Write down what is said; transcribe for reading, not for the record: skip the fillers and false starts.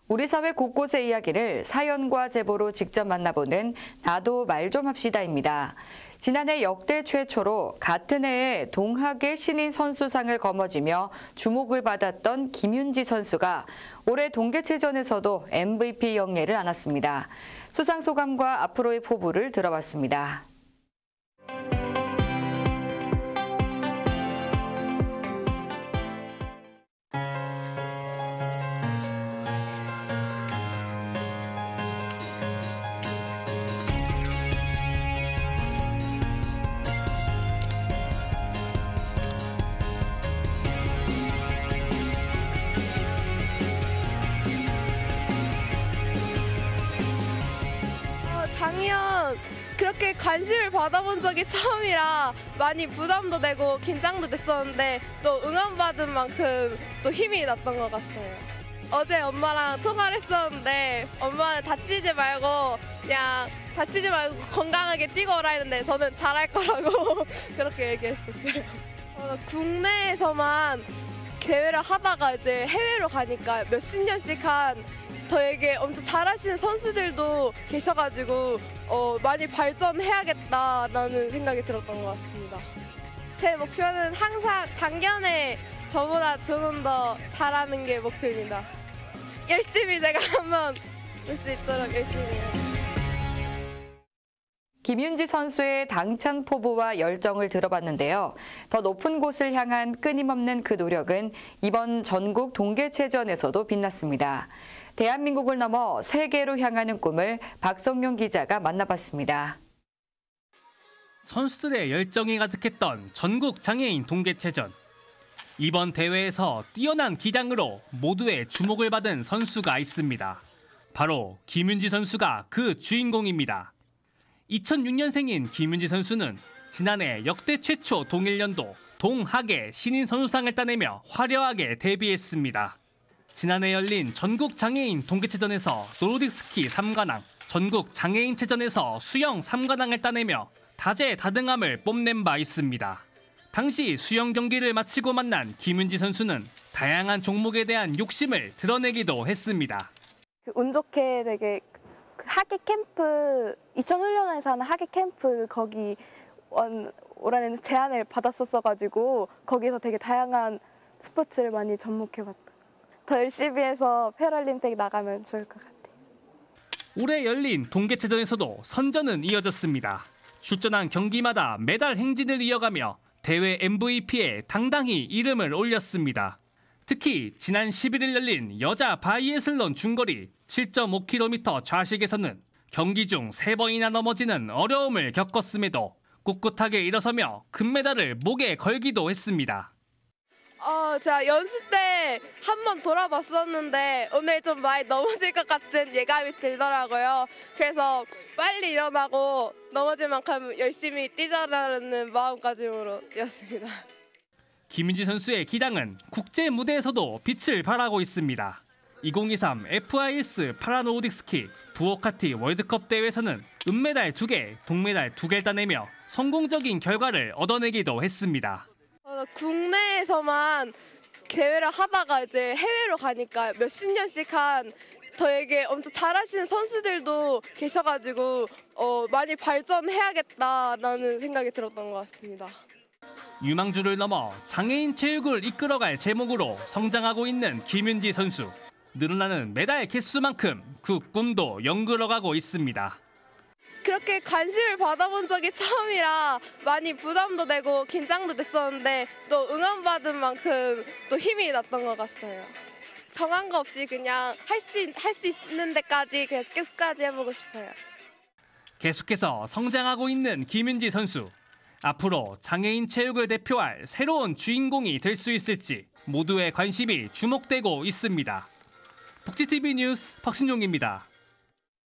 우리 사회 곳곳의 이야기를 사연과 제보로 직접 만나보는 나도 말 좀 합시다입니다. 지난해 역대 최초로 같은 해에 동학의 신인 선수상을 거머쥐며 주목을 받았던 김윤지 선수가 올해 동계체전에서도 MVP 영예를 안았습니다. 수상 소감과 앞으로의 포부를 들어봤습니다. 작년 그렇게 관심을 받아본 적이 처음이라 많이 부담도 되고 긴장도 됐었는데 또 응원받은 만큼 또 힘이 났던 것 같아요. 어제 엄마랑 통화를 했었는데 엄마는 다치지 말고 건강하게 뛰고 오라 했는데 저는 잘할 거라고 그렇게 얘기했었어요. 국내에서만 대회를 하다가 이제 해외로 가니까 몇십 년씩 한 저에게 엄청 잘하시는 선수들도 계셔가지고 많이 발전해야겠다라는 생각이 들었던 것 같습니다. 제 목표는 항상 작년에 저보다 조금 더 잘하는 게 목표입니다. 열심히 제가 한번 볼 수 있도록 열심히 해요. 김윤지 선수의 당찬 포부와 열정을 들어봤는데요. 더 높은 곳을 향한 끊임없는 그 노력은 이번 전국 동계체전에서도 빛났습니다. 대한민국을 넘어 세계로 향하는 꿈을 박성용 기자가 만나봤습니다. 선수들의 열정이 가득했던 전국 장애인 동계체전. 이번 대회에서 뛰어난 기량으로 모두의 주목을 받은 선수가 있습니다. 바로 김윤지 선수가 그 주인공입니다. 2006년생인 김윤지 선수는 지난해 역대 최초 동일연도 동학의 신인 선수상을 따내며 화려하게 데뷔했습니다. 지난해 열린 전국 장애인 동계체전에서 노르딕 스키 3관왕, 전국 장애인체전에서 수영 3관왕을 따내며 다재다능함을 뽐낸 바 있습니다. 당시 수영 경기를 마치고 만난 김윤지 선수는 다양한 종목에 대한 욕심을 드러내기도 했습니다. 운 좋게 되게 하계 캠프, 2001년에서 하는 하계 캠프 거기 올해는 제안을 받았었어가지고 거기서 되게 다양한 스포츠를 많이 접목해봤다. 더 열심히 해서 패럴림픽 나가면 좋을 것 같아요. 올해 열린 동계체전에서도 선전은 이어졌습니다. 출전한 경기마다 메달 행진을 이어가며 대회 MVP에 당당히 이름을 올렸습니다. 특히 지난 11일 열린 여자 바이애슬론 중거리 7.5km 좌식에서는 경기 중 3번이나 넘어지는 어려움을 겪었음에도 꿋꿋하게 일어서며 금메달을 목에 걸기도 했습니다. 제가 연습 때 한 번 돌아봤었는데 오늘 좀 많이 넘어질 것 같은 예감이 들더라고요. 그래서 빨리 일어나고 넘어질 만큼 열심히 뛰자라는 마음가짐으로 뛰었습니다. 김윤지 선수의 기량은 국제 무대에서도 빛을 발하고 있습니다. 2023 FIS 파라노르딕 스키 부오카티 월드컵 대회에서는 은메달 2개, 동메달 2개를 따내며 성공적인 결과를 얻어내기도 했습니다. 국내에서만 대회를 하다가 이제 해외로 가니까 몇십 년씩 한 저에게 엄청 잘하시는 선수들도 계셔가지고 많이 발전해야겠다라는 생각이 들었던 것 같습니다. 유망주를 넘어 장애인 체육을 이끌어갈 제목으로 성장하고 있는 김윤지 선수. 늘어나는 메달 개수만큼 그 꿈도 연결어가고 있습니다. 그렇게 관심을 받아본 적이 처음이라 많이 부담도 되고 긴장도 됐었는데 또 응원받은 만큼 또 힘이 났던 것 같아요. 정한 거 없이 그냥 할 수 있는 데까지 끝까지 해보고 싶어요. 계속해서 성장하고 있는 김윤지 선수. 앞으로 장애인 체육을 대표할 새로운 주인공이 될 수 있을지 모두의 관심이 주목되고 있습니다. 복지TV 뉴스 박순용입니다.